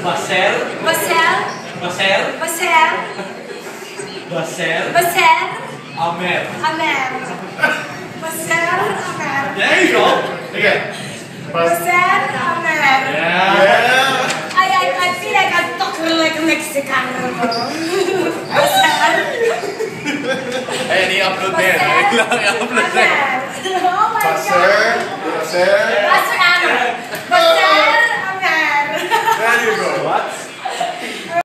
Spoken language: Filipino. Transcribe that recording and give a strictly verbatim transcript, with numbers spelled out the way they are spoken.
Baser. Baser. Baser. Baser. Baser. Baser. Amer. Amer. Baser Amer. There you go. Okay. Baser Amer. Yeah. I, I, I feel like I'm talking like a Mexican. Baser. Ayan, i-upload na yan. I-upload na yan. Oh my God. Baser. Baser. Baser Amer.